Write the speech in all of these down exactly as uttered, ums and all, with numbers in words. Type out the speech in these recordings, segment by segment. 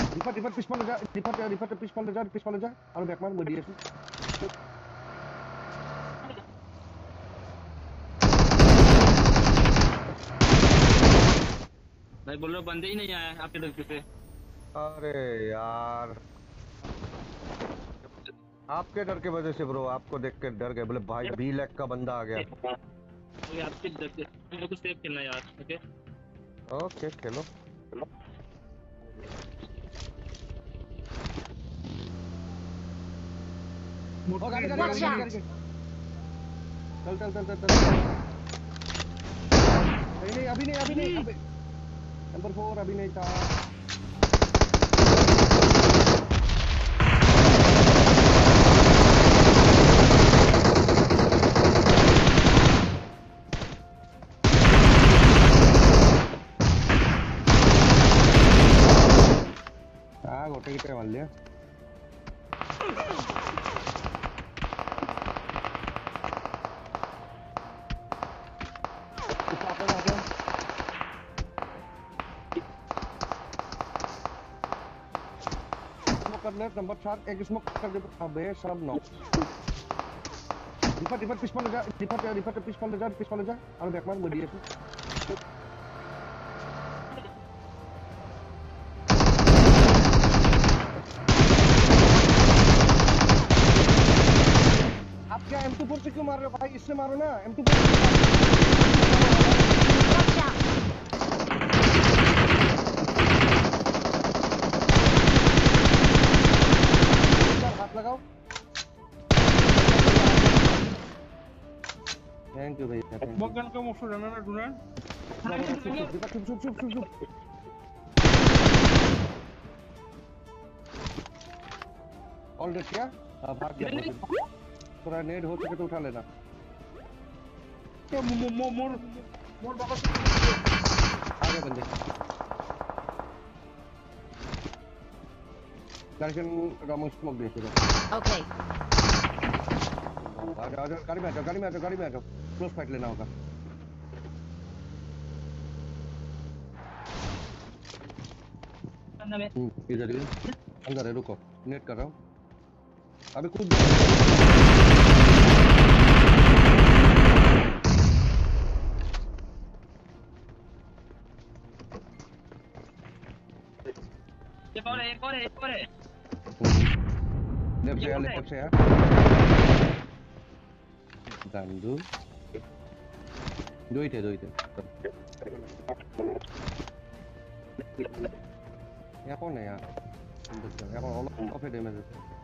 রিফার রিফার পিস পালে যা রিফার রিফার পিস পালে যা পিস পালে যা আর ব্যাক মার মরি আছে भाई बोल रहा बंदे ही नहीं आए आपके डर से। अरे यार आपके डर की वजह से ब्रो आपको देख के डर गए बोले भाई बी लैक का बंदा आ गया ओके आपके डर से मेरे को सेफ खेलना यार ओके ओके खेलो गाड़ी गाड़ी गाड़ी गाड़ी चल चल चल चल नहीं नहीं अभी नहीं अभी नहीं अभी नंबर फोर अभी नहीं था हाँ गोटे कितने मार लिया नंबर सात एक स्मोक कर दे अबे सब नो रिफर रिफर पिस पाले जा रिफर रिफर पिस पाले जा पिस पाले जा और बैक मार मरी है आप क्या एम टू फोर से क्यों मार रहे हो भाई इससे मारो ना एम टू फोर लगाओ थैंक यू भैया मगन का मुफ्त रहना ना डुनान चुप चुप चुप चुप चुप ऑल डेट क्या अब भाग गया थोड़ा नेड हो सके तो उठा लेना तो मो मो मोर मोर बाबा आगे बंदे दर्शन रामो स्मोक दे दो ओके आ जाओ आ जाओ गाड़ी में आ जाओ गाड़ी में आ जाओ गाड़ी में आ जाओ क्लोज फाइट लेना होगा अंदर में इधर ही अंदर है रुको नेट कर रहा हूँ अभी कूद एक और है एक और है एक और है लेफ्ट से लेफ्ट से यार दंडू दो ही थे दो ही थे यहाँ कौन है यार यहाँ कौन ऑल ऑफ है डैमेज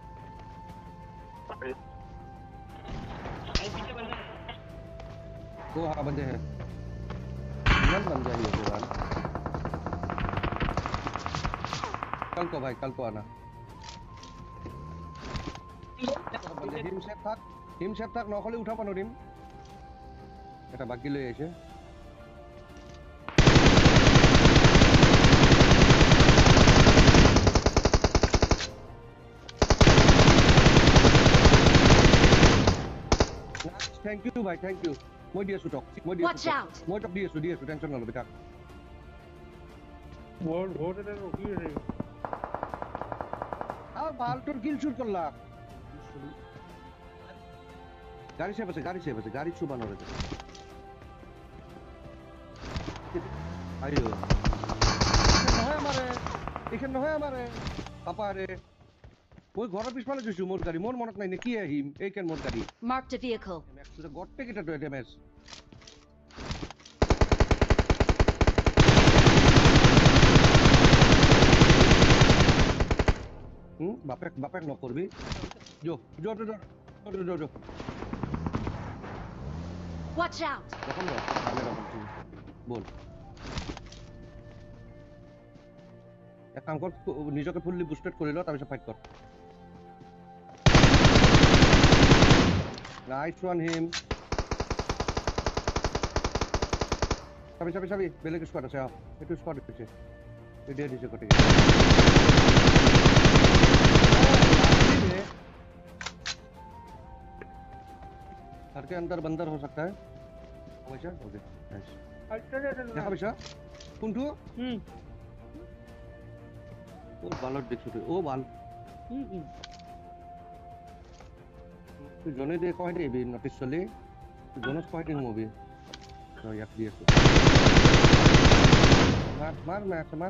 वो हाँ बंदे हैं मन बन जाएगी पूरा कल को भाई कल को आना बंदे हिम सेफ থাক हिम सेफ থাক নকলে উঠা পানো টিম এটা বাকি লই আছে थैंक यू भाई थैंक यू মই দি আছো টক মই দি আছো মই টক দি আছো দি আছো টেনশন নলবি থাক वोट वोट এটা রকি রে আর বালটোর কিল শুট করলা গাড়ি সে বসে গাড়ি সে বসে গাড়ি ছুবানো রে আইও নহয় আমারে এখানে নহয় আমারে পাপা রে ওই ঘরের পিছপালে গেছু মোর গাড়ি মোর মনত নাই নে কি আহিম এই কেন মোর গাড়ি Marked a vehicle. ম্যাক্সুরে গট্টে কিটা তো ড্যামেজ হুম বাপে বাপে ন করবি जो जो जो जो जो जो Watch out. দেখো না আমি রাখছি বল এক কাম কর নিজকে ফুললি বুস্টেড করে ল তারপর ফাইট কর নাইস ওয়ান হিম সবই সবই সবই বেলে কি স্কোয়াড আছে একটু স্কোয়াড আছে ভিডিও দিছে কটে घर के अंदर बंदर हो सकता है हमेशा ओके नाइस अच्छा अच्छा देखा हमेशा कुंटू हम्म ओ बालर देखो तो ओ बाल तू जने दे कह दे बे नोटिस चले तू जनस कह दे मूवी तो याक दिए मार मार मार मार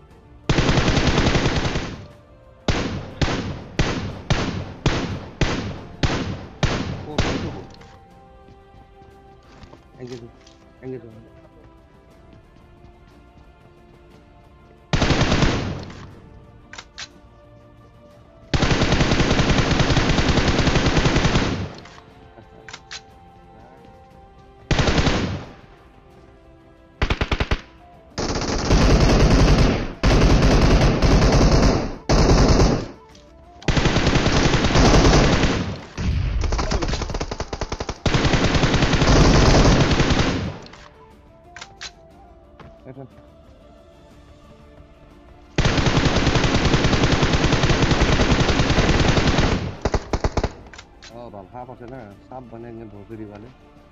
ओ तो हो एंगेज एंगेज हाफ है ना सांप बनेंगे भोसड़ी वाले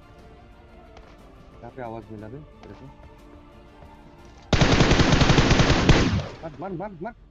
यहाँ पे आवाज मिला भी तेरे को मत मत मत मत